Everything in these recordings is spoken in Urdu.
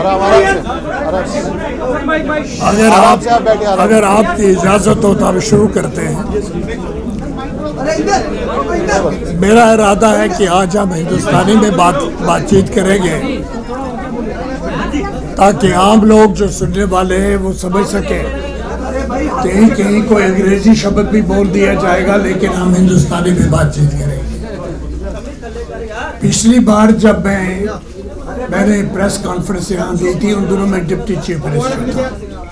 اگر آپ کی اجازت ہو تو ہم شروع کرتے ہیں۔ میرا ارادہ ہے کہ آج ہم ہندوستانی میں بات چیت کریں گے تاکہ عام لوگ جو سننے والے ہیں وہ سمجھ سکیں۔ کہیں کہیں کوئی انگریزی شبد بھی بول دیا جائے گا لیکن ہم ہندوستانی میں بات چیت کریں گے۔ پچھلی بار جب میں نے پریس کانفرنس یہاں دی تھی، ان دنوں میں ڈپٹی چیف منسٹر تھا،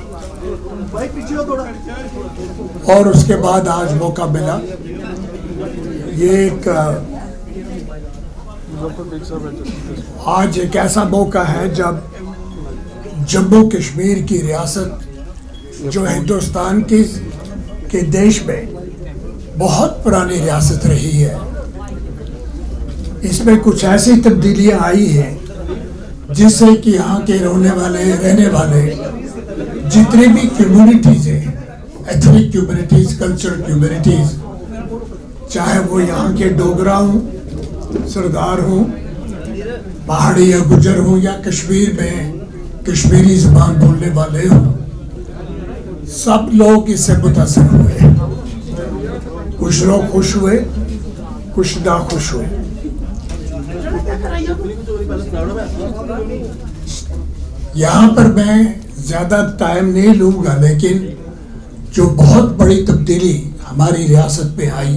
اور اس کے بعد آج موقع ملا۔ یہ آج ایک ایسا موقع ہے جب جموں کشمیر کی ریاست جو ہندوستان کے دیش میں بہت پرانی ریاست رہی ہے، اس میں کچھ ایسی تبدیلیاں آئی ہیں جس سے کہ یہاں کے رہنے والے جتنے بھی کمیونٹیز ہیں، ایتھنک کمیونٹیز، کلچرل کمیونٹیز، چاہے وہ یہاں کے ڈوگرا ہوں، سردار ہوں، پہاڑی یا گجر ہوں، یا کشمیر میں کشمیری زبان بولنے والے ہوں، سب لوگ اس سے متاثر ہوئے۔ کچھ لوگ خوش ہوئے، کچھ ناخوش ہوئے۔ یہاں پر میں زیادہ ٹائم نہیں لوں گا، لیکن جو بہت بڑی تبدیلی ہماری ریاست میں آئی،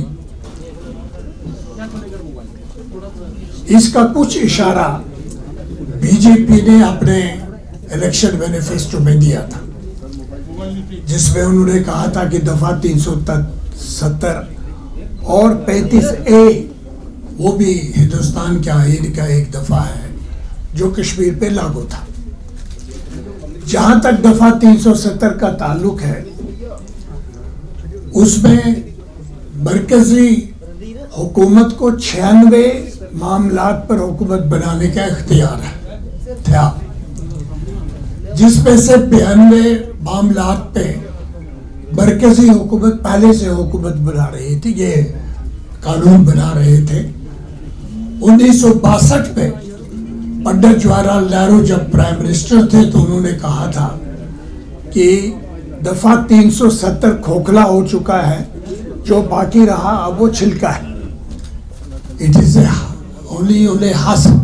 اس کا کچھ اشارہ بی جے پی نے اپنے الیکشن مینیفیسٹو میں دیا تھا، جس میں انہوں نے کہا تھا کہ دفعہ 370 اور 35A وہ بھی ہندوستان کے آئین کا ایک دفعہ ہے جو کشمیر پہ لاگو تھا۔ جہاں تک دفعہ 370 کا تعلق ہے، اس میں مرکزی حکومت کو 96 معاملات پر حکومت بنانے کا اختیار تھا، جس میں سے 92 معاملات پہ مرکزی حکومت پہلے سے حکومت بنا رہی تھی، یہ قانون بنا رہے تھے۔ 1962 میں پنڈت جواہر لال نہرو جب پرائم منسٹر تھے تو انہوں نے کہا تھا کہ دفعہ 370 کھوکھلا ہو چکا ہے، جو باقی رہا اب وہ چھلکا ہے۔ It is only حسب۔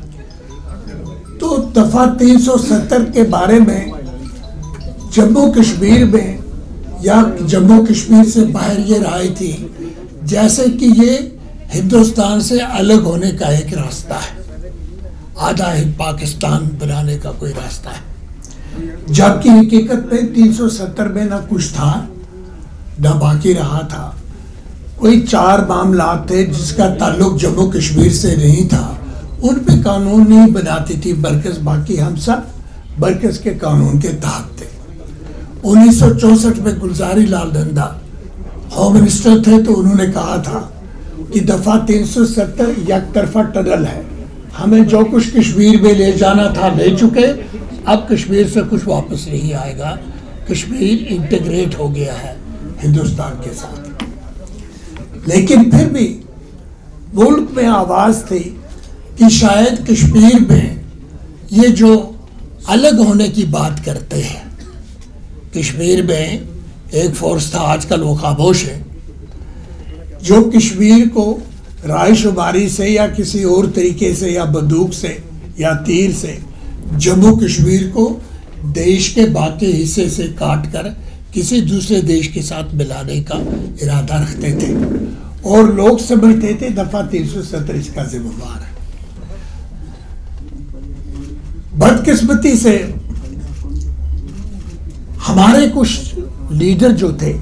تو دفعہ 370 کے بارے میں جموں کشمیر میں یا جموں کشمیر سے باہر یہ رائے تھی جیسے کہ یہ ہندوستان سے الگ ہونے کا ایک راستہ ہے، آدھا پاکستان بنانے کا کوئی راستہ ہے، جبکہ حقیقت میں 370 میں نہ کچھ تھا نہ باقی رہا تھا۔ کوئی 4 معاملات تھے جس کا تعلق جموں کشمیر سے نہیں تھا، ان پہ قانون نہیں بناتی تھی مرکز، باقی ہم سب مرکز کے قانون کے تحت تھے۔ 1964 میں گلزاری لال نندا ہوم منسٹر تھے تو انہوں نے کہا تھا کہ دفعہ 370 یک طرفہ ٹنل ہے، ہمیں جو کچھ کشمیر میں لے جانا تھا لے چکے، اب کشمیر سے کچھ واپس نہیں آئے گا، کشمیر انٹیگریٹ ہو گیا ہے ہندوستان کے ساتھ۔ لیکن پھر بھی ملک میں آواز تھی کہ شاید کشمیر میں یہ جو الگ ہونے کی بات کرتے ہیں، کشمیر میں ایک فورس تھا، آج کل وہ خاموش ہے، جو کشمیر کو رائے شماری سے یا کسی اور طریقے سے یا بندوق سے یا تیر سے جموں کشمیر کو دیش کے باقی حصے سے کاٹ کر کسی دوسرے دیش کے ساتھ ملانے کا ارادہ رکھتے تھے، اور لوگ سمجھتے تھے دفعہ 370 اس کا ذمہ دار ہے۔ بدقسمتی سے ہمارے کچھ لیڈر جو تھے،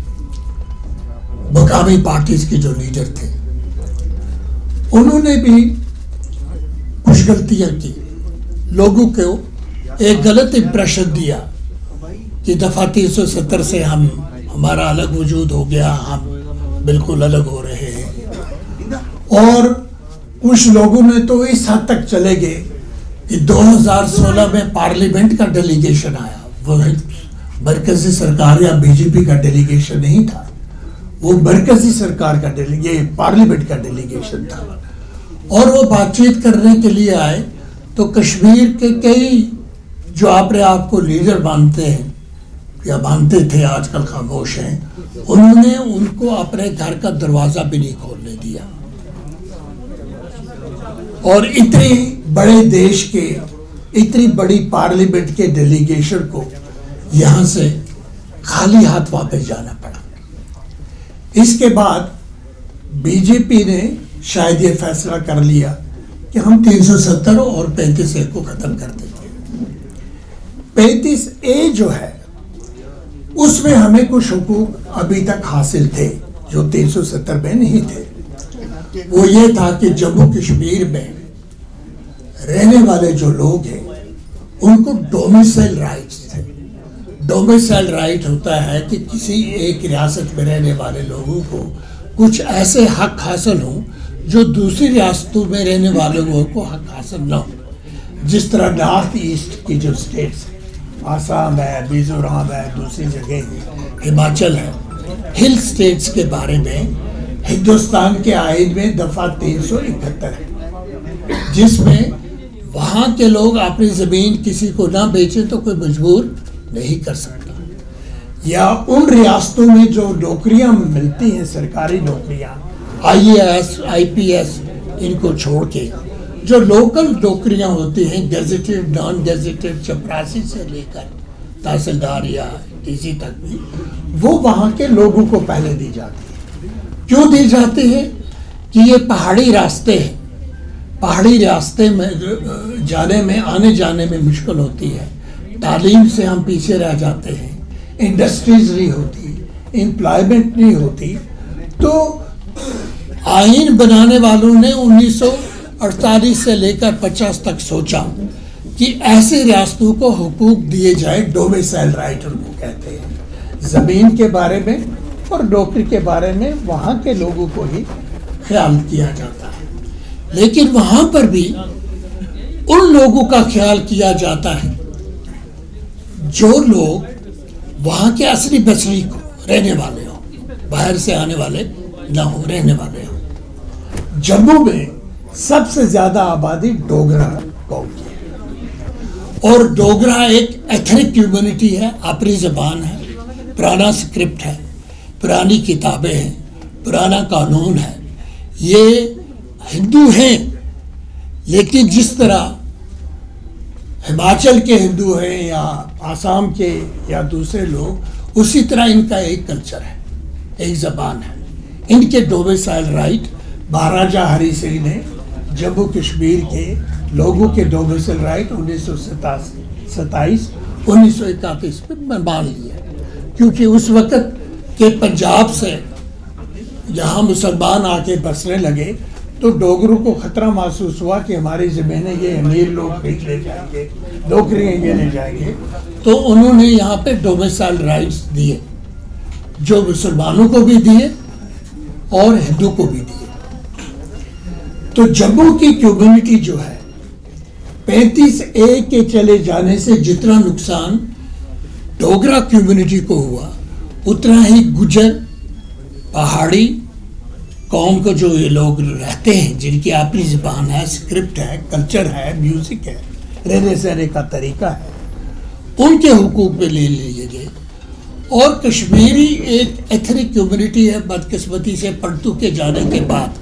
مقامی پارٹیز کے جو لیڈر تھے، انہوں نے بھی کچھ غلطیاں کی، لوگوں کو ایک غلط امپریشن دیا کہ دفعہ 370 سے ہمارا الگ وجود ہو گیا، ہم بالکل الگ ہو رہے ہیں۔ اور کچھ لوگوں نے تو اس حد تک چلے گئے کہ 2016 میں پارلیمنٹ کا ڈیلیگیشن آیا، وہ مرکزی سرکار یا بی جے پی کا ڈیلیگیشن نہیں تھا، وہ مرکزی سرکار کا پارلیمنٹ کا ڈیلیگیشن تھا، اور وہ بات چیت کرنے کے لیے آئے تو کشمیر کے کئی جو اپنے آپ کو لیڈر مانتے ہیں یا مانتے تھے، آج کل خاموش ہیں، انہوں نے ان کو اپنے گھر کا دروازہ بھی نہیں کھولنے دیا، اور اتنے بڑے دیش کے، اتنی بڑی پارلیمنٹ کے ڈیلیگیشن کو یہاں سے خالی ہاتھ واپس جانا پڑا۔ اس کے بعد بی جے پی نے شاید یہ فیصلہ کر لیا کہ ہم 370 اور 35A کو ختم کر دیں گے۔ 35A جو ہے اس میں ہمیں کچھ حقوق ابھی تک حاصل تھے جو 370 میں نہیں تھے۔ وہ یہ تھا کہ جموں کشمیر میں رہنے والے جو لوگ ہیں ان کو ڈومیسائل رائٹس تھے۔ ڈومیسائل رائٹ ہوتا ہے کہ کسی ایک ریاست میں رہنے والے لوگوں کو کچھ ایسے حق حاصل ہوں جو دوسری ریاستوں میں رہنے والے لوگوں کو حق حاصل نہ ہو۔ جس طرح نارتھ ایسٹ کی جو اسٹیٹس، آسام ہے، میزورام ہے، دوسری جگہ ہماچل ہے، ہل اسٹیٹس کے بارے میں ہندوستان کے آئین میں دفعہ 371 ہے، جس میں وہاں کے لوگ اپنی زمین کسی کو نہ بیچیں تو کوئی مجبور نہیں کر سکتا۔ یا ان ریاستوں میں جو نوکریاں ملتی ہیں، سرکاری نوکریاں، IAS IPS ان کو چھوڑ کے جو لوکل نوکریاں ہوتی ہیں، گیزیٹڈ نان گیزیٹڈ، چپراسی سے لے کر تحصیلدار یا DC تک بھی، وہ وہاں کے لوگوں کو پہلے دی جاتی ہے۔ کیوں دی جاتی ہے؟ کہ یہ پہاڑی راستے ہیں، پہاڑی راستے میں جانے میں، آنے جانے میں مشکل ہوتی ہے، تعلیم سے ہم پیچھے رہ جاتے ہیں، انڈسٹریز نہیں ہوتی، امپلائمنٹ نہیں ہوتی۔ تو آئین بنانے والوں نے 1948 سے لے کر 50 تک سوچا کہ ایسی ریاستوں کو حقوق دیے جائے، ڈومیسائل رائٹ ان کو کہتے ہیں، زمین کے بارے میں اور نوکری کے بارے میں وہاں کے لوگوں کو ہی خیال کیا جاتا ہے۔ لیکن وہاں پر بھی ان لوگوں کا خیال کیا جاتا ہے جو لوگ وہاں کے اصلی بسری کو رہنے والے ہوں، باہر سے آنے والے نہ ہوں، رہنے والے ہوں۔ جموں میں سب سے زیادہ آبادی ڈوگرا قوم کی ہے، اور ڈوگرا ایک ایتھنک کمیونٹی ہے، اپنی زبان ہے، پرانا سکرپٹ ہے، پرانی کتابیں ہیں، پرانا قانون ہے۔ یہ ہندو ہیں، لیکن جس طرح ہماچل کے ہندو ہیں یا آسام کے یا دوسرے لوگ، اسی طرح ان کا ایک کلچر ہے، ایک زبان ہے۔ ان کے ڈومیسائل رائٹ مہاراجہ ہری سنگھ نے جموں کشمیر کے لوگوں کے ڈومیسائل رائٹ 1927 1931 میں مان لیا، کیونکہ اس وقت کے پنجاب سے یہاں مسلمان آ کے بسنے لگے تو ڈوگروں کو خطرہ محسوس ہوا کہ ہماری زمینیں یہ امیر لوگ خرید لے جائیں گے، نوکریاں یہ لے جائیں گے، تو انہوں نے یہاں پہ ڈومیسائل رائٹس دیے، جو مسلمانوں کو بھی دیے اور ہندو کو بھی دیے۔ تو جموں کی کمیونٹی جو ہے 35A کے چلے جانے سے جتنا نقصان ڈوگرا کمیونٹی کو ہوا، اتنا ہی گجر، پہاڑی قوم کو جو یہ لوگ رہتے ہیں، جن کی اپنی زبان ہے، سکرپٹ ہے، کلچر ہے، میوزک ہے، رہنے سہنے کا طریقہ ہے، ان کے حقوق پہ لے لیے گئے۔ اور کشمیری ایک ایتھنک کمیونٹی ہے، بدقسمتی سے پڑتو کے جانے کے بعد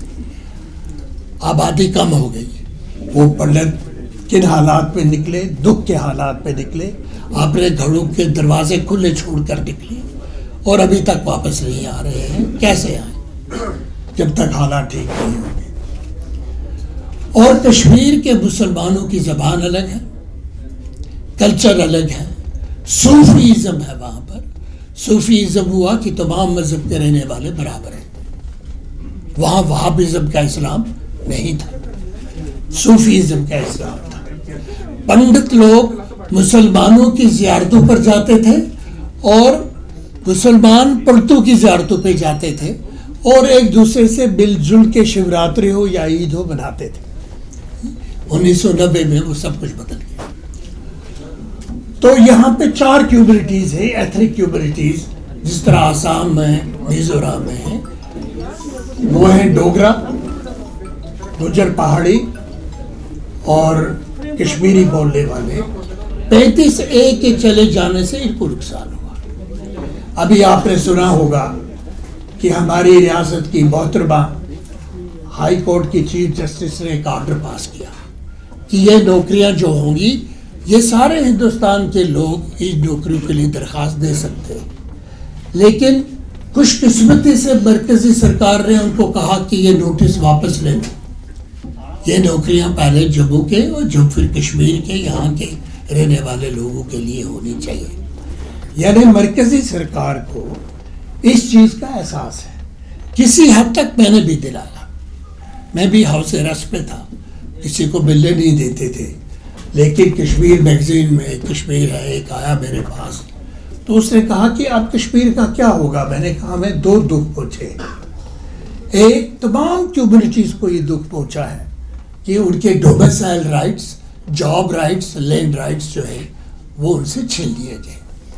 آبادی کم ہو گئی۔ وہ پنڈت کن حالات میں نکلے، دکھ کے حالات میں نکلے، اپنے گھروں کے دروازے کھلے چھوڑ کر نکلے، اور ابھی تک واپس نہیں آ رہے ہیں۔ کیسے آئیں جب تک حالات ٹھیک نہیں ہوں گے؟ اور کشمیر کے مسلمانوں کی زبان الگ ہے، کلچر الگ ہے، صوفیزم ہے وہاں پر۔ صوفیزم ہوا کہ تمام مذہب کے رہنے والے برابر ہیں، وہاں وہابزم کا اسلام نہیں تھا، صوفیزم کا اسلام تھا۔ پنڈت لوگ مسلمانوں کی زیارتوں پر جاتے تھے اور مسلمان پنڈتوں کی زیارتوں پہ جاتے تھے، اور ایک دوسرے سے مل جل کے شیوراتری ہو یا عید ہو مناتے تھے۔ 1990 میں وہ سب کچھ بدل گیا۔ تو یہاں پہ 4 کمیونٹیز ہیں، ایتھنک کمیونٹیز، جس طرح آسام میں، میزورام میں ہیں۔ وہ ہیں ڈوگرا، گجر پہاڑی اور کشمیری بولنے والے۔ 35A کے چلے جانے سے ان کو نقصان ہوا. ابھی آپ نے سنا ہوگا کہ ہماری ریاست کی محترمہ ہائی کورٹ کی چیف جسٹس نے ایک آرڈر پاس کیا کہ یہ نوکریاں جو ہوں گی یہ سارے ہندوستان کے لوگ اس نوکریوں کے لیے درخواست دے سکتے ہیں. لیکن خوش قسمتی سے مرکزی سرکار نے ان کو کہا کہ یہ نوٹس واپس لے لو. یہ نوکریاں پہلے جموں کے اور جب پھر کشمیر کے یہاں کے رہنے والے لوگوں کے لیے ہونی چاہیے. یعنی مرکزی سرکار کو اس چیز کا احساس ہے. کسی حد تک میں نے بھی دلایا. میں بھی ہاؤس ارسٹ پہ تھا, کسی کو ملنے نہیں دیتے تھے, لیکن کشمیر میگزین میں کشمیر ہے ایک آیا میرے پاس, تو اس نے کہا کہ اب کشمیر کا کیا ہوگا. میں نے کہا میں 2 دکھ پہنچے. ایک, تمام کمیونٹیز کو یہ دکھ پہنچا ہے کہ ان کے domicile rights, job rights, land rights جو ہے وہ ان سے چھین لیے گئے.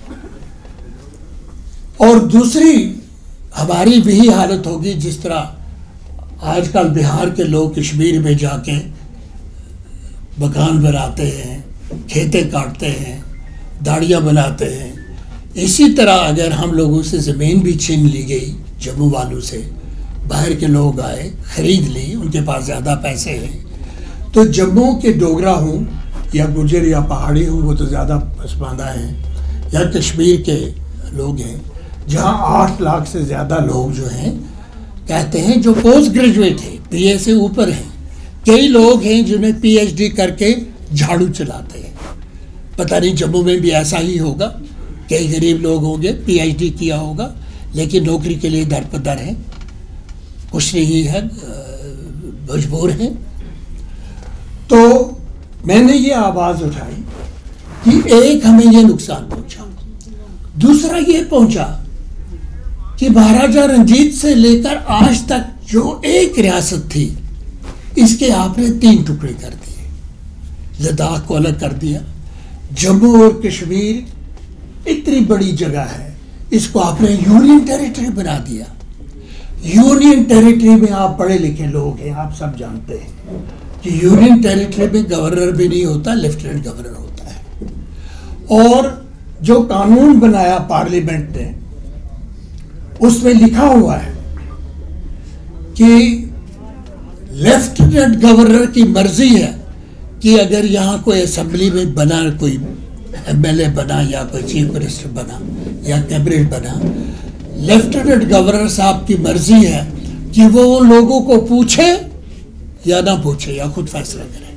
اور دوسری ہماری وہی حالت ہوگی جس طرح آج کل بہار کے لوگ کشمیر میں جا کے مکان بناتے ہیں, کھیتے کاٹتے ہیں, داڑیاں بناتے ہیں. اسی طرح اگر ہم لوگوں سے زمین بھی چھین لی گئی, جموں والوں سے, باہر کے لوگ آئے خرید لی, ان کے پاس زیادہ پیسے ہیں, تو جموں کے ڈوگرا ہوں یا گجر یا پہاڑی ہوں وہ تو زیادہ پسماندہ ہیں, یا کشمیر کے لوگ ہیں جہاں 8 لاکھ سے زیادہ لوگ جو ہیں کہتے ہیں جو پوسٹ گریجویٹ ہیں, پی اے سے اوپر ہیں. کئی لوگ ہیں جنہیں پی ایچ ڈی کر کے جھاڑو چلاتے ہیں. پتہ نہیں جموں میں بھی ایسا ہی ہوگا, کئی غریب لوگ ہوں گے پی ایچ ڈی کیا ہوگا لیکن نوکری کے لیے در بدر ہیں, کچھ نہیں ہے, مجبور ہیں. تو میں نے یہ آواز اٹھائی کہ ایک ہمیں یہ نقصان پہنچا, دوسرا یہ پہنچا کہ مہاراجہ رنجیت سے لے کر آج تک جو ایک ریاست تھی اس کے آپ نے 3 ٹکڑے کر دیے. لداخ کو الگ کر دیا. جموں اور کشمیر اتنی بڑی جگہ ہے, اس کو آپ نے یونین ٹیریٹری بنا دیا. یونین ٹیریٹری میں آپ پڑھے لکھے لوگ ہیں, آپ سب جانتے ہیں کہ یونین ٹیریٹری میں گورنر بھی نہیں ہوتا, لیفٹیننٹ گورنر ہوتا ہے. اور جو قانون بنایا پارلیمنٹ نے اس میں لکھا ہوا ہے کہ لیفٹیننٹ گورنر کی مرضی ہے کہ اگر یہاں کوئی اسمبلی میں بنا, کوئی ایم ایل اے بنا یا کوئی چیف منسٹر بنا یا کیبنٹ بنا, لیفٹیننٹ گورنر صاحب کی مرضی ہے کہ وہ ان لوگوں کو پوچھے یا نہ پوچھے یا خود فیصلہ کرے.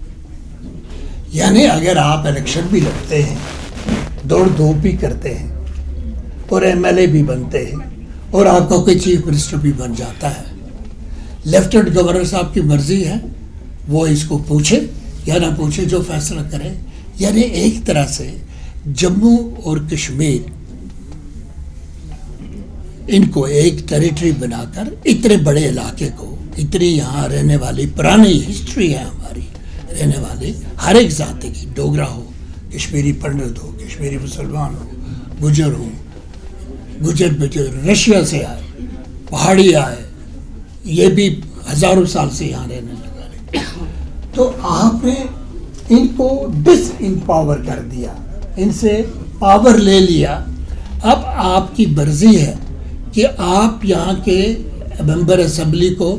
یعنی اگر آپ الیکشن بھی لڑتے ہیں, دوڑ دھوپ بھی کرتے ہیں اور ایم ایل اے بھی بنتے ہیں اور آپ کا کوئی چیف منسٹر بھی بن جاتا ہے, لیفٹیننٹ گورنر صاحب کی مرضی ہے وہ اس کو پوچھے یا نہ پوچھے, جو فیصلہ کرے. یعنی ایک طرح سے جموں اور کشمیر ان کو ایک ٹیریٹری بنا کر اتنے بڑے علاقے کو, اتنی یہاں رہنے والی پرانی ہسٹری ہے ہماری, رہنے والے ہر ایک ذاتی کی, ڈوگرا ہو, کشمیری پنڈت ہو, کشمیری مسلمان ہو, گجر ہو, گجر رشیا سے آئے, پہاڑی آئے, یہ بھی ہزاروں سال سے یہاں رہنے لگا رہے. تو آپ نے ان کو ڈس امپاور کر دیا, ان سے پاور لے لیا. اب آپ کی مرضی ہے کہ آپ یہاں کے ممبر اسمبلی کو,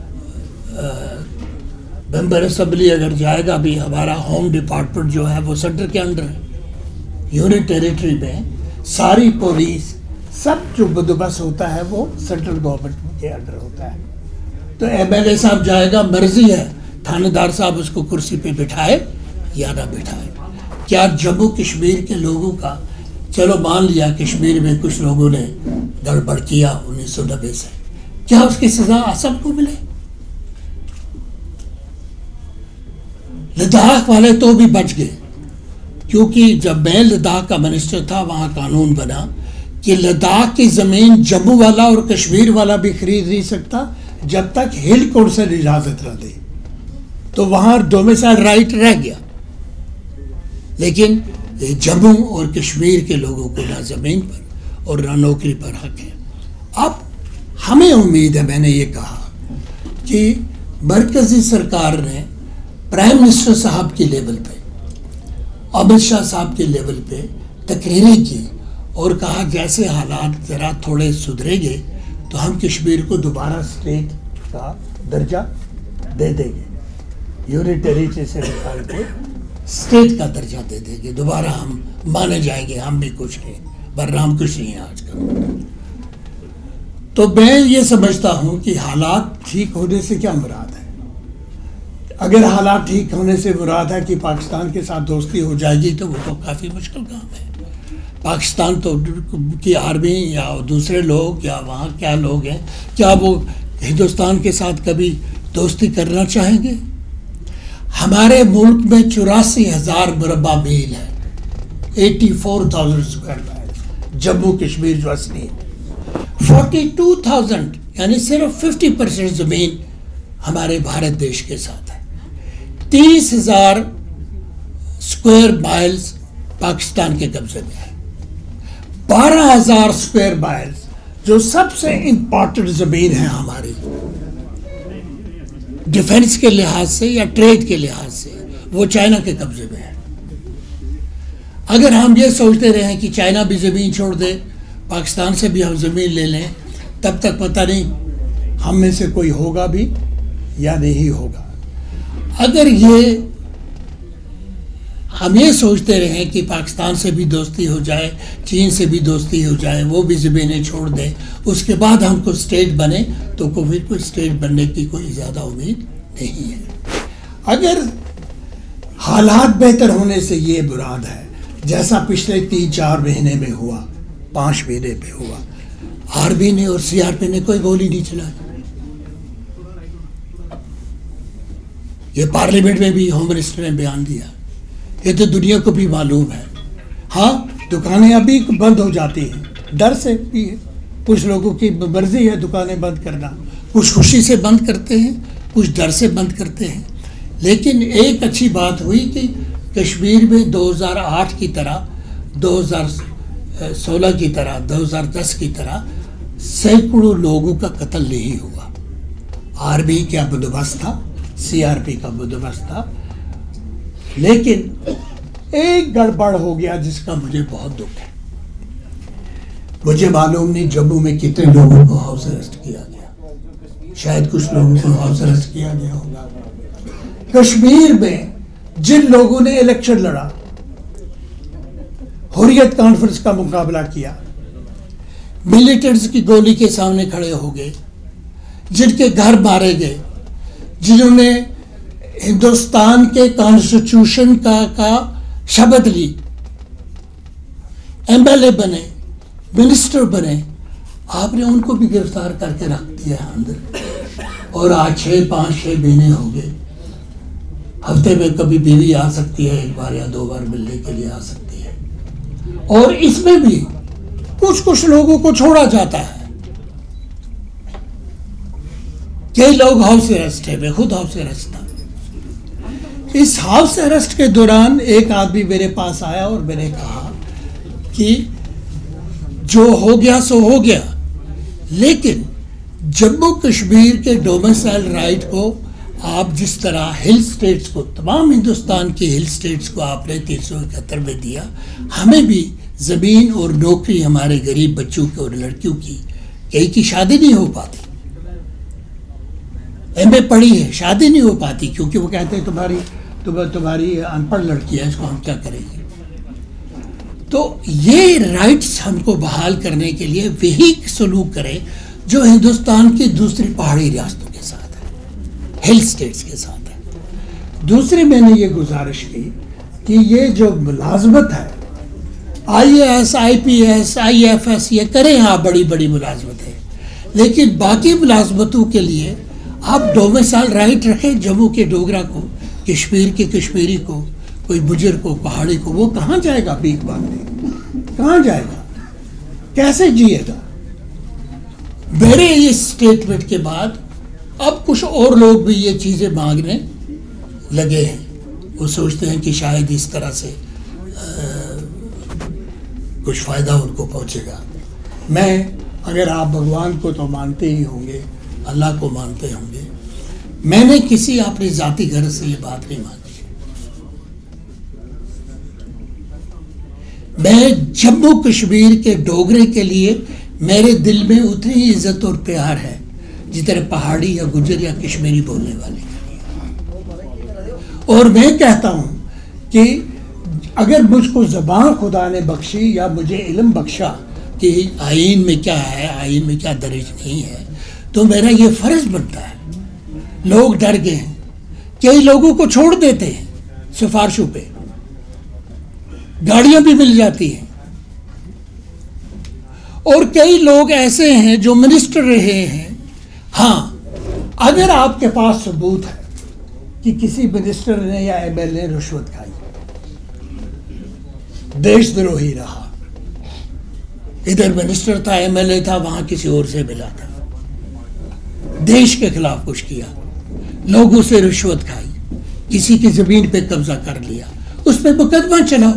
ممبر اسمبلی اگر جائے گا بھی, ہمارا ہوم ڈپارٹمنٹ جو ہے وہ سینٹر کے انڈر ہے, یونین ٹیریٹری میں ساری پولیس سب جو بندوبست ہوتا ہے وہ سینٹرل گورنمنٹ کے انڈر ہوتا ہے. تو ایم ایل اے صاحب جائے گا, مرضی ہے تھانے دار صاحب اس کو کرسی پہ بٹھائے یا نہ بٹھائے. کیا جموں کشمیر کے لوگوں کا, چلو مان لیا کشمیر میں کچھ لوگوں نے گڑبڑ کیا 1990 سے, کیا اس کی سزا سب کو ملے؟ لداخ والے تو بھی بچ گئے, کیونکہ جب میں لداخ کا منسٹر تھا وہاں قانون بنا کہ لداخ کی زمین جموں والا اور کشمیر والا بھی خرید نہیں سکتا جب تک ہل کونسل اجازت نہ دے. تو وہاں ڈومیسائل رائٹ رہ گیا, لیکن جموں اور کشمیر کے لوگوں کو نہ زمین پر اور نہ نوکری پر حق ہے. اب ہمیں امید ہے, میں نے یہ کہا کہ مرکزی سرکار نے پرائم منسٹر صاحب کی لیول پہ امت شاہ صاحب کے لیول پہ تقریریں کی اور کہا جیسے حالات ذرا تھوڑے سدھریں گے تو ہم کشمیر کو دوبارہ اسٹیٹ کا درجہ دے دیں گے، یونٹ ٹیریٹری سے نکال کے اسٹیٹ کا درجہ دے دیں گے، دوبارہ ہم مانے جائیں گے، ہم بھی کچھ ہیں، ورنہ ہم کچھ نہیں ہیں آج کل۔ تو میں یہ سمجھتا ہوں کہ حالات ٹھیک ہونے سے کیا مراد ہے؟ اگر حالات ٹھیک ہونے سے مراد ہے کہ پاکستان کے ساتھ دوستی ہو جائے گی تو وہ تو کافی مشکل کام ہے۔ پاکستان تو کی آرمی یا دوسرے لوگ یا وہاں کیا لوگ ہیں، کیا وہ ہندوستان کے ساتھ کبھی دوستی کرنا چاہیں گے؟ ہمارے ملک میں 84,000 مربع میل ہے، 84,000 اسکوائر مائل، جموں کشمیر جو اصلی ہے۔ 42,000 یعنی صرف 50% زمین ہمارے بھارت دیش کے ساتھ ہے۔ 30,000 اسکوائر مائلز پاکستان کے قبضے میں ہے۔ 12,000 اسکوائر مائلز جو سب سے امپورٹنٹ زمین ہے ہماری ڈیفنس کے لحاظ سے یا ٹریڈ کے لحاظ سے، وہ چائنا کے قبضے میں ہے۔ اگر ہم یہ سوچتے رہیں کہ چائنا بھی زمین چھوڑ دے، پاکستان سے بھی ہم زمین لے لیں، تب تک پتہ نہیں ہم میں سے کوئی ہوگا بھی یا نہیں ہوگا۔ اگر ہم یہ سوچتے رہیں کہ پاکستان سے بھی دوستی ہو جائے، چین سے بھی دوستی ہو جائے، وہ بھی زمینیں چھوڑ دیں، اس کے بعد ہم کو اسٹیٹ بنے، تو کوئی اسٹیٹ بننے کی کوئی زیادہ امید نہیں ہے۔ اگر حالات بہتر ہونے سے یہ مراد ہے، جیسا پچھلے 3-4 مہینے میں ہوا، 5 مہینے میں ہوا، آرمی نے اور سی آر پی نے کوئی گولی نہیں چلائی۔ یہ پارلیمنٹ میں بھی ہوم منسٹر نے بیان دیا، یہ تو دنیا کو بھی معلوم ہے۔ ہاں، دکانیں ابھی بند ہو جاتی ہیں، ڈر سے بھی ہے، کچھ لوگوں کی مرضی ہے دکانیں بند کرنا، کچھ خوشی سے بند کرتے ہیں، کچھ ڈر سے بند کرتے ہیں۔ لیکن ایک اچھی بات ہوئی کہ کشمیر میں 2008 کی طرح، 2016 کی طرح، 2010 کی طرح سینکڑوں لوگوں کا قتل نہیں ہوا۔ آرمی کا بندوبست تھا، سی آر پی کا بندوبست تھا، لیکن ایک گڑبڑ ہو گیا جس کا مجھے بہت دکھ ہے۔ مجھے معلوم نہیں جموں میں کتنے لوگوں کو ہاؤس ارسٹ کیا گیا، شاید کچھ لوگوں کو ہاؤس ارسٹ کیا گیا ہوگا۔ کشمیر میں جن لوگوں نے الیکشن لڑا، حریت کانفرنس کا مقابلہ کیا، ملیٹنٹس کی گولی کے سامنے کھڑے ہو گئے، جن کے گھر مارے گئے، جنہوں نے ہندوستان کے کانسٹیٹیوشن کا شبد لی، ایم ایل اے بنے، منسٹر بنے، آپ نے ان کو بھی گرفتار کر کے رکھ دیا ہے اندر۔ اور آج 5-6 مہینے ہو گئے، ہفتے میں کبھی بیوی آ سکتی ہے، 1 بار یا 2 بار ملنے کے لیے آ سکتی ہے، اور اس میں بھی کچھ لوگوں کو چھوڑا جاتا ہے۔ کئی لوگ ہاؤس ارسٹ ہے، میں خود ہاؤس ارسٹ تھا۔ اس ہاؤس ارسٹ کے دوران ایک آدمی میرے پاس آیا اور میں نے کہا کہ جو ہو گیا سو ہو گیا، لیکن جموں کشمیر کے ڈومیسائل رائٹ کو آپ جس طرح ہل سٹیٹس کو، تمام ہندوستان کے ہل سٹیٹس کو آپ نے 371 میں دیا، ہمیں بھی زمین اور نوکری ہمارے غریب بچوں کی اور لڑکیوں کی، کئی کی شادی نہیں ہو پاتی، ایم اے پڑھی ہے، شادی نہیں ہو پاتی، کیونکہ وہ کہتے ہیں تمہاری ان پڑھ لڑکی ہے، اس کو ہم کیا کریں گے۔ تو یہ رائٹس ہم کو بحال کرنے کے لیے وہی سلوک کریں جو ہندوستان کی دوسری پہاڑی ریاستوں کے ساتھ ہے، ہل سٹیٹس کے ساتھ ہے۔ دوسری میں نے یہ گزارش کی کہ یہ جو ملازمت ہے، I A S, I P S, I F S, یہ کریں آپ، بڑی بڑی ملازمت ہے، لیکن باقی ملازمتوں کے لیے آپ ڈومیسائل رائٹ رکھیں۔ جموں کے ڈوگرا کو، کشمیر کے کشمیری کو، کوئی بجر کو، پہاڑی کو، وہ کہاں جائے گا بھیک مانگنے؟ کہاں جائے گا؟ کیسے جیے گا؟ میرے اس اسٹیٹمنٹ کے بعد اب کچھ اور لوگ بھی یہ چیزیں مانگنے لگے ہیں، وہ سوچتے ہیں کہ شاید اس طرح سے کچھ فائدہ ان کو پہنچے گا۔ میں، اگر آپ بھگوان کو تو مانتے ہی ہوں گے، اللہ کو مانتے ہوں گے، میں نے کسی اپنی ذاتی غرض سے یہ بات نہیں مانگی، میں جموں کشمیر کے ڈوگرے کے لیے میرے دل میں اتنی ہی عزت اور پیار ہے جتنے پہاڑی یا گجر یا کشمیری بولنے والے کے لیے. اور میں کہتا ہوں کہ اگر مجھ کو زبان خدا نے بخشی یا مجھے علم بخشا کہ آئین میں کیا ہے، آئین میں کیا درج نہیں ہے، تو میرا یہ فرض بنتا ہے. لوگ ڈر گئے ہیں، کئی لوگوں کو چھوڑ دیتے ہیں سفارشوں پہ، گاڑیاں بھی مل جاتی ہیں، اور کئی لوگ ایسے ہیں جو منسٹر رہے ہیں. ہاں، اگر آپ کے پاس ثبوت ہے کہ کسی منسٹر نے یا ایم ایل اے نے رشوت کھائی، دیش دروہی رہا، ادھر منسٹر تھا، ایم ایل اے تھا، وہاں کسی اور سے ملا تھا، دیش کے خلاف کچھ کیا، لوگوں سے رشوت کھائی، کسی کی زمین پہ قبضہ کر لیا، اس پہ مقدمہ چلاؤ.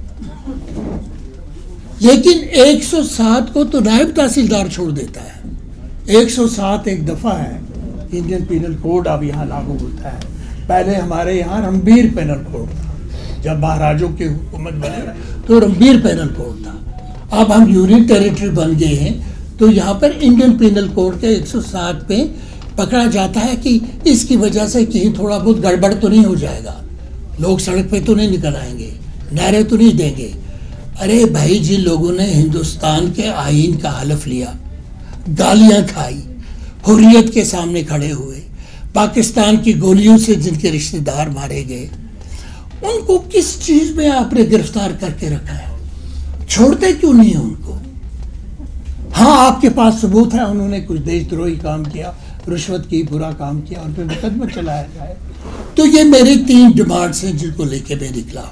لیکن 107 کو تو نائب تحصیلدار چھوڑ دیتا ہے. 107 ایک دفعہ ہے، انڈین پینل کوڈ اب یہاں لاگو ہوتا ہے. پہلے ہمارے یہاں رمبیر پینل کوڈ تھا، جب مہاراجوں کی حکومت بنے تو رمبیر پینل کوڈ تھا. اب ہم یونین ٹیریٹری بن گئے ہیں تو یہاں پر انڈین پینل کوڈ کے 107 پہ پکڑا جاتا ہے کہ اس کی وجہ سے کہیں تھوڑا بہت گڑبڑ تو نہیں ہو جائے گا، لوگ سڑک پہ تو نہیں نکل آئیں گے، نعرے تو نہیں دیں گے. ارے بھائی، جن لوگوں نے ہندوستان کے آئین کا حلف لیا، گالیاں کھائی، حریت کے سامنے کھڑے ہوئے، پاکستان کی گولیوں سے جن کے رشتہ دار مارے گئے، ان کو کس چیز میں آپ نے گرفتار کر کے رکھا ہے؟ چھوڑتے کیوں نہیں ہیں ان کو؟ ہاں، آپ کے پاس ثبوت ہے انہوں نے کچھ دیش دروہی کام کیا، رشوت کی، برا کام کیا، اور پھر مقدمہ چلایا جائے. تو یہ میری 3 ڈیمانڈز ہیں جن کو لے کے میں نکلا.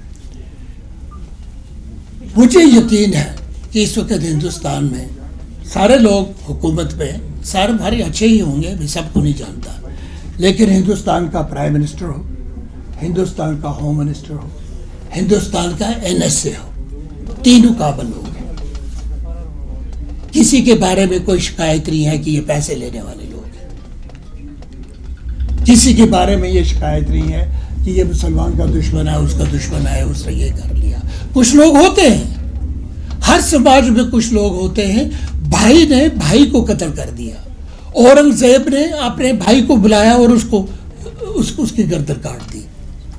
مجھے یقین ہے کہ اس وقت ہندوستان میں سارے لوگ حکومت میں، سارے بھارے اچھے ہی ہوں گے، میں سب کو نہیں جانتا، لیکن ہندوستان کا پرائم منسٹر ہو، ہندوستان کا ہوم منسٹر ہو، ہندوستان کا NSA ہو، تینوں قابل لوگ ہیں. کسی کے بارے میں کوئی شکایت نہیں ہے کہ یہ پیسے لینے والے لوگ ہیں. کسی کے بارے میں یہ شکایت نہیں ہے کہ یہ مسلمان کا دشمن ہے، اس کا دشمن ہے، اس نے یہ کر لیا. کچھ لوگ ہوتے ہیں، ہر سماج میں کچھ لوگ ہوتے ہیں. بھائی نے بھائی کو قتل کر دیا، اورنگزیب نے اپنے بھائی کو بلایا اور اس کی گردن کاٹ دی.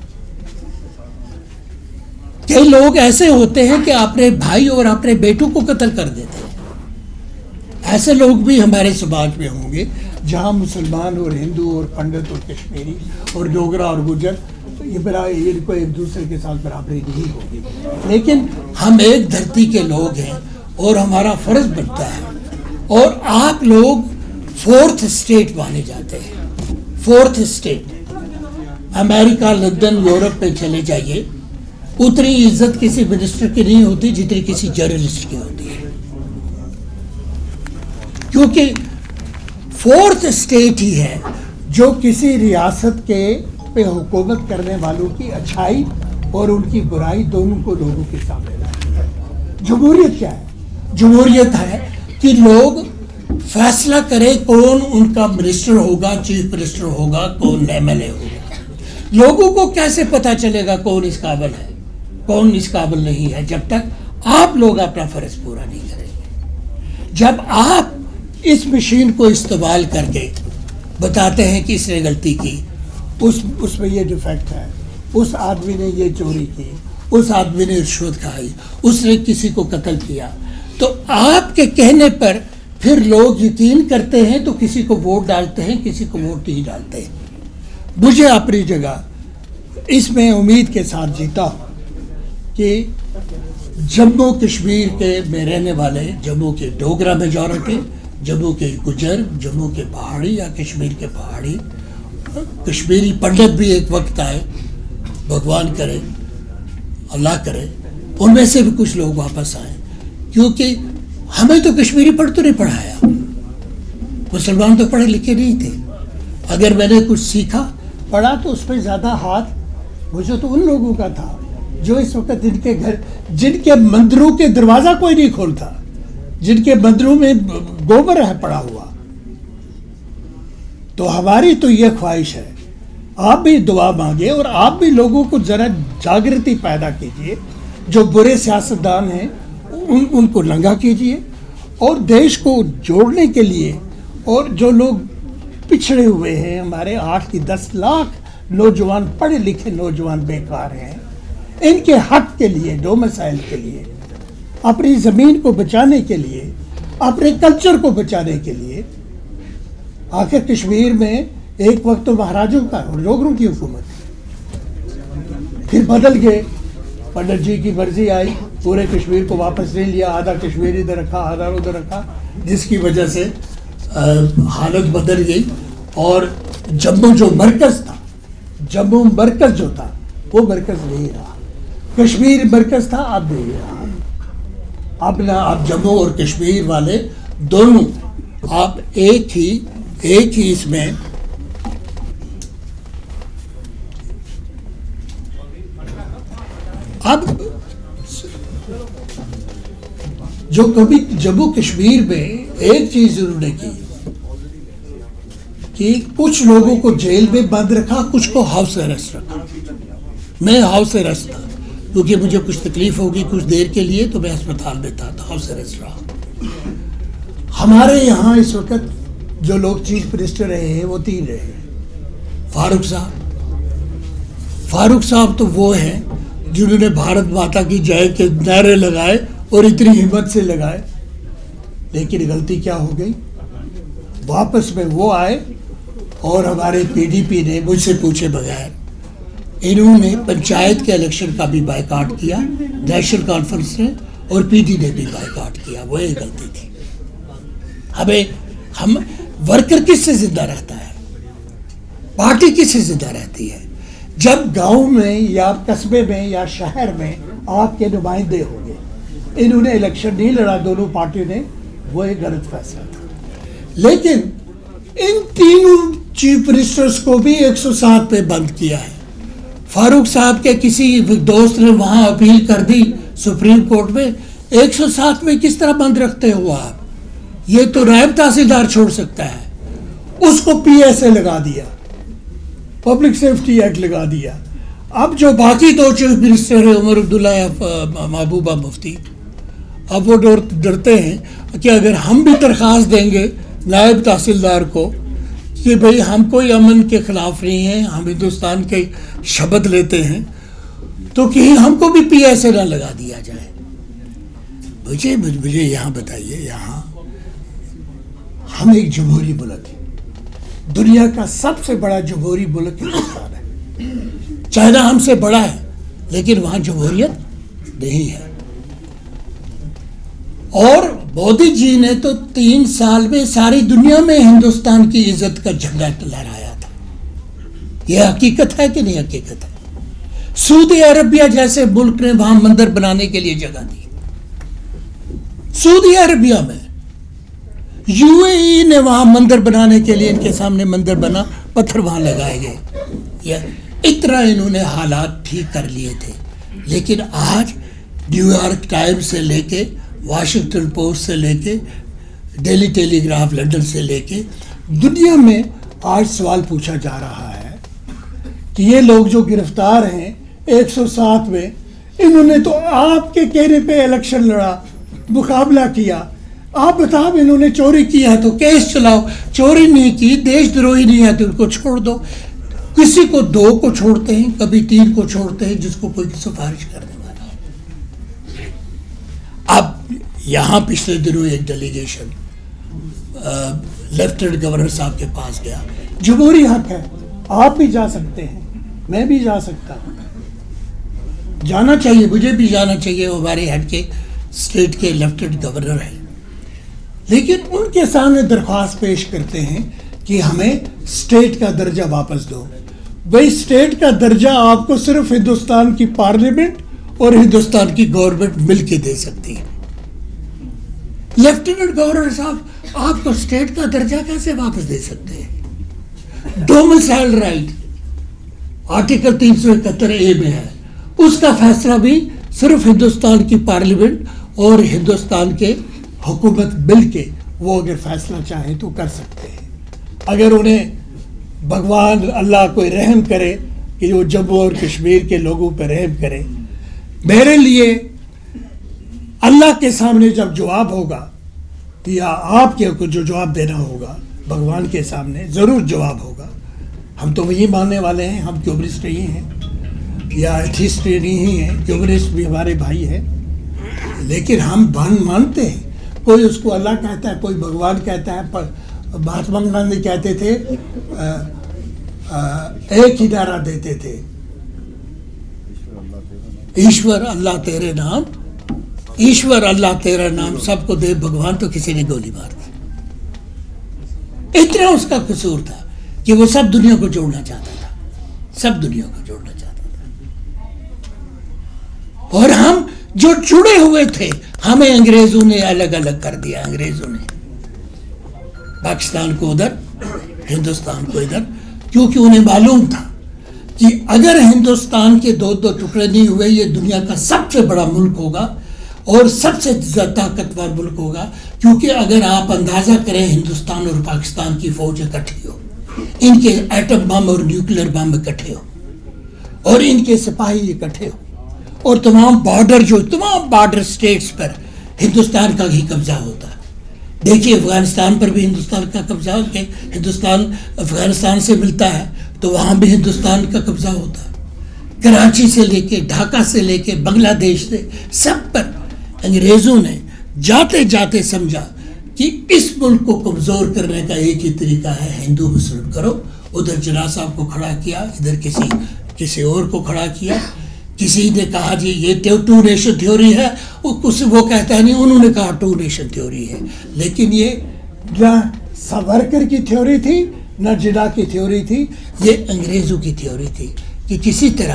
کئی لوگ ایسے ہوتے ہیں کہ اپنے بھائی اور اپنے بیٹوں کو قتل کر دیتے ہیں. ایسے لوگ بھی ہمارے سماج میں ہوں گے جہاں مسلمان اور ہندو اور پنڈت اور کشمیری اور ڈوگرا اور گجر یہ کوئی ایک دوسرے کے ساتھ برابری نہیں ہوگی. لیکن ہم ایک دھرتی کے لوگ ہیں اور ہمارا فرض بنتا ہے. اور آپ لوگ 4th اسٹیٹ مانے جاتے ہیں. 4th اسٹیٹ، امریکہ، لندن، یورپ پہ چلے جائیے، اتنی عزت کسی منسٹر کی نہیں ہوتی جتنی کسی جرنلسٹ کی ہوتی ہے. کیونکہ 4th اسٹیٹ ہی ہے جو کسی ریاست کے پہ حکومت کرنے والوں کی اچھائی اور ان کی برائی دونوں کو لوگوں کے سامنے لاتی ہے. جمہوریت کیا ہے؟ جمہوریت ہے کہ لوگ فیصلہ کرے کون ان کا منسٹر ہوگا، چیف منسٹر ہوگا، کون MLA ہوگا. لوگوں کو کیسے پتا چلے گا کون اس قابل ہے، کون اس قابل نہیں ہے، جب تک آپ لوگ اپنا فرض پورا نہیں کریں گے. جب آپ اس مشین کو استعمال کر کے بتاتے ہیں کہ اس نے غلطی کی، اس میں یہ ڈیفیکٹ ہے، اس آدمی نے یہ چوری کی، اس آدمی نے رشوت کھائی، اس نے کسی کو قتل کیا، تو آپ کے کہنے پر پھر لوگ یقین کرتے ہیں تو کسی کو ووٹ ڈالتے ہیں، کسی کو ووٹ نہیں ڈالتے. مجھے اپنی جگہ اس میں امید کے ساتھ جیتا ہوں کہ جموں کشمیر کے میں رہنے والے، جموں کے ڈوگرا میجورٹی، جموں کے گجر، جموں کے پہاڑی یا کشمیر کے پہاڑی، کشمیری پنڈت بھی ایک وقت آئے، بھگوان کرے، اللہ کرے، ان میں سے بھی کچھ لوگ واپس آئیں. کیونکہ ہمیں تو کشمیری پڑھ تو نہیں پڑھایا، مسلمان تو پڑھے لکھے نہیں تھے. اگر میں نے کچھ سیکھا پڑھا تو اس پہ زیادہ ہاتھ مجھے تو ان لوگوں کا تھا جو اس وقت ان کے گھر، جن کے مندروں کے دروازہ کوئی نہیں کھولتا، جن کے مندروں میں گوبر ہے پڑا ہوا. تو ہماری تو یہ خواہش ہے، آپ بھی دعا مانگے اور آپ بھی لوگوں کو ذرا جاگرتی پیدا کیجیے. جو برے سیاستدان ہیں ان کو ننگا کیجئے، اور دیش کو جوڑنے کے لیے، اور جو لوگ پچھڑے ہوئے ہیں، ہمارے 8 کی 10 لاکھ نوجوان، پڑھے لکھے نوجوان بیکار ہیں، ان کے حق کے لیے، دو مسائل کے لیے، اپنی زمین کو بچانے کے لیے، اپنے کلچر کو بچانے کے لیے. آخر کشمیر میں ایک وقت تو مہاراجوں کا اور ڈوگروں کی حکومت تھی، پھر بدل گئے، پنڈت جی کی مرضی آئی، پورے کشمیر کو واپس لے لیا، آدھا کشمیر ادھر رکھا، آدھا ادھر رکھا، جس کی وجہ سے حالت بدل گئی. اور جموں جو مرکز تھا، جموں مرکز جو تھا وہ مرکز نہیں رہا، کشمیر مرکز تھا، اب نہیں رہا. اب نہ، اب جموں اور کشمیر والے دونوں آپ ایک ہی اس میں اب جو کبھی جموں کشمیر میں ایک چیز انہوں نے کی کہ کچھ لوگوں کو جیل میں بند رکھا، کچھ کو ہاؤس اریسٹ رکھا. میں ہاؤس اریسٹ تھا کیونکہ مجھے کچھ تکلیف ہوگی کچھ دیر کے لیے، تو میں اسپتال میں تھا، ہاؤس اریسٹ رہا. ہمارے یہاں اس وقت جو لوگ چیف منسٹر رہے ہیں وہ 3 رہے ہیں. فاروق صاحب تو وہ ہیں جنہوں نے بھارت ماتا کی جے کے نعرے لگائے اور اتنی ہمت سے لگائے، لیکن غلطی کیا ہو گئی، واپس میں وہ آئے اور ہمارے پی ڈی پی نے مجھ سے پوچھے بغیر انہوں نے پنچایت کے الیکشن کا بھی بائیکاٹ کیا، نیشنل کانفرنس نے اور پی ڈی نے بھی بائیکاٹ کیا. وہ ایک غلطی تھی. ہم ورکر کس سے زندہ رہتا ہے، پارٹی کس سے زندہ رہتی ہے؟ جب گاؤں میں یا قصبے میں یا شہر میں آپ کے نمائندے ہوں گے. انہوں نے الیکشن نہیں لڑا دونوں پارٹیوں نے، وہ ایک غلط فیصلہ تھا. لیکن ان تینوں چیف منسٹرز کو بھی 107 پہ بند کیا ہے. فاروق صاحب کے کسی دوست نے وہاں اپیل کر دی سپریم کورٹ میں، 107 میں کس طرح بند رکھتے ہو آپ؟ یہ تو نائب تحصیلدار چھوڑ سکتا ہے. اس کو پی ایس اے لگا دیا، پبلک سیفٹی ایکٹ لگا دیا. اب جو باقی 2 چیف منسٹر ہیں، عمر عبداللہ یا محبوبہ مفتی، اب وہ ڈرتے ہیں کہ اگر ہم بھی درخواست دیں گے نائب تحصیلدار کو کہ بھئی ہم کوئی امن کے خلاف نہیں ہیں، ہم ہندوستان کے شبد لیتے ہیں، تو کہیں ہم کو بھی پی ایس اے نہ لگا دیا جائے. مجھے یہاں بتائیے، یہاں ہم ایک جمہوری ملک ہیں، دنیا کا سب سے بڑا جمہوری ملک ہندوستان ہے. چائنا ہم سے بڑا ہے لیکن وہاں جمہوریت نہیں ہے. اور مودی جی نے تو 3 سال میں ساری دنیا میں ہندوستان کی عزت کا جھنڈا لہرایا تھا. یہ حقیقت ہے کہ نہیں حقیقت ہے؟ سعودی عربیہ جیسے ملک نے وہاں مندر بنانے کے لیے جگہ دی. سعودی عربیہ میں، یو اے ای نے وہاں مندر بنانے کے لیے، ان کے سامنے مندر بنا، پتھر وہاں لگائے گئے. اتنا انہوں نے حالات ٹھیک کر لیے تھے. لیکن آج نیو یارک ٹائمز سے لے کے، واشنگٹن پوسٹ سے لے کے، ڈیلی ٹیلی گراف لندن سے لے کے، دنیا میں آج سوال پوچھا جا رہا ہے کہ یہ لوگ جو گرفتار ہیں 107 میں، انہوں نے تو آپ کے کہنے پہ الیکشن لڑا، مقابلہ کیا. آپ بتاؤ، انہوں نے چوری کی ہے تو کیس چلاؤ، چوری نہیں کی، دیش دروہی نہیں ہے تو ان کو چھوڑ دو. کسی کو 2 کو چھوڑتے ہیں، کبھی 3 کو چھوڑتے ہیں جس کو کوئی سفارش کرنے والا. اب یہاں پچھلے دنوں ایک ڈیلیگیشن لیفٹنٹ گورنر صاحب کے پاس گیا. جمہوری حق ہے، آپ بھی جا سکتے ہیں، میں بھی جا سکتا ہوں، جانا چاہیے، مجھے بھی جانا چاہیے. وہ ہمارے ہیڈ کے اسٹیٹ کے لیفٹنٹ گورنر ہیں. لیکن ان کے سامنے درخواست پیش کرتے ہیں کہ ہمیں اسٹیٹ کا درجہ واپس دو. بھائی اسٹیٹ کا درجہ آپ کو صرف ہندوستان کی پارلیمنٹ اور ہندوستان کی گورنمنٹ مل کے دے سکتی ہے. لیفٹیننٹ گورنر صاحب آپ کو اسٹیٹ کا درجہ کیسے واپس دے سکتے ہیں؟ ڈومسائل رائٹ آرٹیکل 371A میں ہے، اس کا فیصلہ بھی صرف ہندوستان کی پارلیمنٹ اور ہندوستان کے حکومت مل کے وہ اگر فیصلہ چاہیں تو کر سکتے ہیں. اگر انہیں بھگوان اللہ کوئی رحم کرے کہ وہ جموں اور کشمیر کے لوگوں پہ رحم کرے میرے لیے اللہ کے سامنے جب جواب ہوگا یا آپ کے کو جو جواب دینا ہوگا بھگوان کے سامنے ضرور جواب ہوگا. ہم تو وہی ماننے والے ہیں, ہم کیوبرسٹ نہیں ہیں یا ایتھیسٹ نہیں ہیں, کیوبرسٹ بھی ہمارے بھائی ہیں, لیکن ہم مانتے ہیں. کوئی اس کو اللہ کہتا ہے, کوئی بھگوان کہتا ہے. مہاتما گاندھی کہتے تھے ایک ہی نعرہ دیتے تھے, ایشور اللہ تیرے نام, ایشور اللہ تیرا نام سب کو دے بھگوان. تو کسی نے گولی مار دی. اتنا اس کا قصور تھا کہ وہ سب دنیا کو جوڑنا چاہتا تھا, سب دنیا کو جوڑنا چاہتا تھا. اور ہم جو جڑے ہوئے تھے ہمیں انگریزوں نے الگ الگ کر دیا. انگریزوں نے پاکستان کو ادھر, ہندوستان کو ادھر, کیونکہ انہیں معلوم تھا کہ اگر ہندوستان کے دو ٹکڑے نہیں ہوئے یہ دنیا کا سب سے بڑا ملک ہوگا اور سب سے طاقتور ملک ہوگا. کیونکہ اگر آپ اندازہ کریں ہندوستان اور پاکستان کی فوج اکٹھی ہو, ان کے ایٹم بم اور نیوکلیر بم اکٹھے ہو, اور ان کے سپاہی اکٹھے ہو, اور تمام بارڈر سٹیٹس پر ہندوستان کا ہی قبضہ ہوتا ہے. دیکھیے افغانستان پر بھی ہندوستان کا قبضہ ہو کہ ہندوستان افغانستان سے ملتا ہے تو وہاں بھی ہندوستان کا قبضہ ہوتا ہے. کراچی سے لے کے ڈھاکہ سے لے کے بنگلہ دیش سے سب پر انگریزوں نے جاتے جاتے سمجھا کہ اس ملک کو کمزور کرنے کا ایک ہی طریقہ ہے, ہندو مسلم کرو. ادھر جناح صاحب کو کھڑا کیا, ادھر کسی اور کو کھڑا کیا. کسی نے کہا جی یہ ٹو نیشن تھیوری ہے, وہ کہتا ہے نہیں, انہوں نے کہا ٹو نیشن تھیوری ہے. لیکن یہ نہ ساورکر کی تھیوری تھی نہ جناح کی تھیوری تھی, یہ انگریزوں کی تھیوری تھی. کہ کسی طرح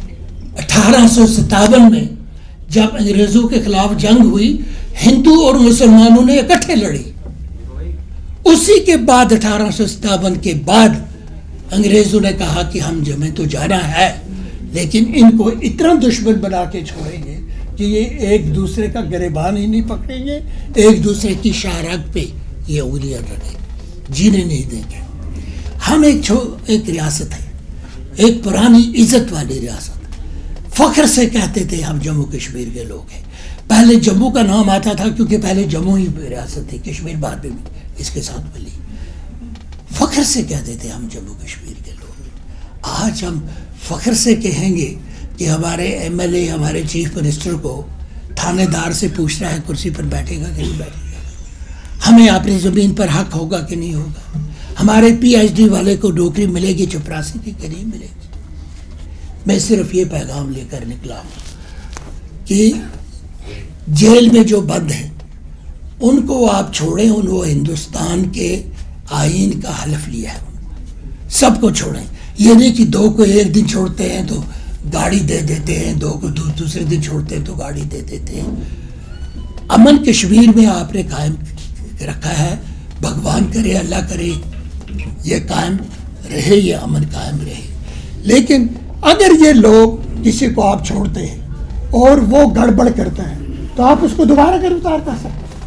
1857 میں جب انگریزوں کے خلاف جنگ ہوئی ہندو اور مسلمانوں نے اکٹھے لڑی. اسی کے بعد 1857 کے بعد انگریزوں نے کہا کہ ہم جمیں تو جانا ہے, لیکن ان کو اتنا دشمن بنا کے چھوڑیں گے کہ یہ ایک دوسرے کا گریبان ہی نہیں پکڑیں گے, ایک دوسرے کی شاہراہ پہ یہ انگلیاں رکھیں, جینے نہیں دیں گے. ہم ایک ریاست ہے, ایک پرانی عزت والی ریاست. فخر سے کہتے تھے ہم جموں کشمیر کے لوگ ہیں. پہلے جموں کا نام آتا تھا کیونکہ پہلے جموں ہی ریاست تھی, کشمیر بعد میں اس کے ساتھ ملی. فخر سے کہتے تھے ہم جموں کشمیر کے لوگ. آج ہم فخر سے کہیں گے کہ ہمارے ایم ایل اے ہمارے چیف منسٹر کو تھانے دار سے پوچھ رہا ہے کرسی پر بیٹھے گا کہ نہیں بیٹھے گا, ہمیں اپنی زمین پر حق ہوگا کہ نہیں ہوگا, ہمارے پی ایچ ڈی والے کو نوکری ملے گی چپراسی کی کہ نہیں ملے گی. میں صرف یہ پیغام لے کر نکلا ہوں کہ جیل میں جو بند ہیں ان کو آپ چھوڑیں, وہ ہندوستان کے آئین کا حلف لیا ہے, سب کو چھوڑیں. یہ نہیں کہ دو کو ایک دن چھوڑتے ہیں تو گاڑی دے دیتے ہیں, دو کو دوسرے دن چھوڑتے ہیں تو گاڑی دے دیتے ہیں. امن کشمیر میں آپ نے قائم رکھا ہے, بھگوان کرے اللہ کرے یہ قائم رہے, یہ امن قائم رہے. لیکن اگر یہ لوگ کسی کو آپ چھوڑتے ہیں اور وہ گڑبڑ کرتا ہے تو آپ اس کو دوبارہ گرفتار کر سکتے ہیں.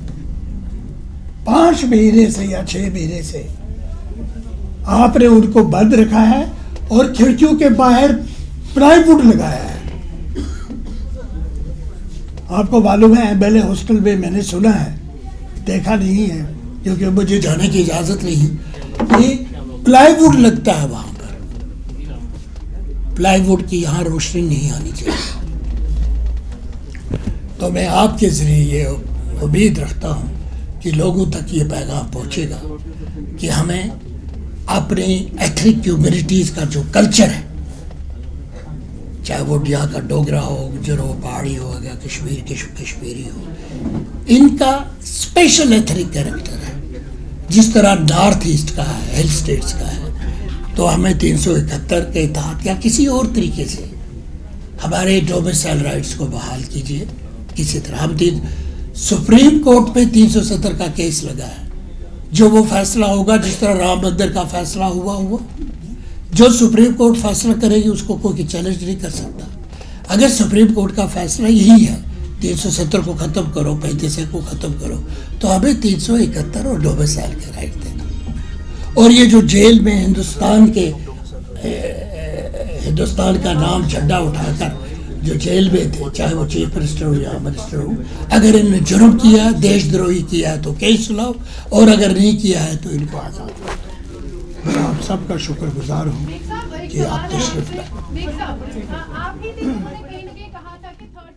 5 مہینے سے یا 6 مہینے سے آپ نے ان کو بند رکھا ہے اور کھڑکیوں کے باہر پلائی ووڈ لگایا ہے. آپ کو معلوم ہے ایم ایل اے ہاسٹل میں میں نے سنا ہے, دیکھا نہیں ہے کیونکہ مجھے جانے کی اجازت نہیں, کہ پلائی ووڈ لگتا ہے وہاں پر. پلائی ووڈ کی یہاں روشنی نہیں آنی چاہیے. تو میں آپ کے ذریعے یہ امید رکھتا ہوں کہ لوگوں تک یہ پیغام پہنچے گا کہ ہمیں اپنے ایتھنک کمیونٹیز کا جو کلچر ہے, چاہے وہ یہاں کا ڈوگرا ہو, گجر ہو, پہاڑی ہو, یا کشمیری ہو, ان کا اسپیشل ایتھنک کیریکٹر ہے. جس طرح نارتھ ایسٹ کا ہے, ہل اسٹیٹس کا ہے, تو ہمیں 371 کے تحت یا کسی اور طریقے سے ہمارے ڈومیسائل رائٹس کو بحال کیجیے. کسی طرح ہم سپریم کورٹ پہ 370 کا کیس لگا ہے, جو وہ فیصلہ ہوگا جس طرح رام مندر کا فیصلہ ہوا, جو سپریم کورٹ فیصلہ کرے گی اس کو کوئی چیلنج نہیں کر سکتا. اگر سپریم کورٹ کا فیصلہ یہی ہے 370 کو ختم کرو, 35 کو ختم کرو, تو ہمیں 371 اور ڈومیسائل کے رائٹ دینا. اور یہ جو جیل میں ہندوستان کا نام جھنڈا اٹھا کر جو جیل میں تھے، چاہے وہ چیف منسٹر ہو یا منسٹر ہو، اگر ان نے جرم کیا، دیش دروہی کیا ہے تو کیس لاؤ، اور اگر نہیں کیا ہے تو ان کو آزاد کرو۔ میں آپ سب کا شکر گزار ہوں کہ آپ تشریف لائیں۔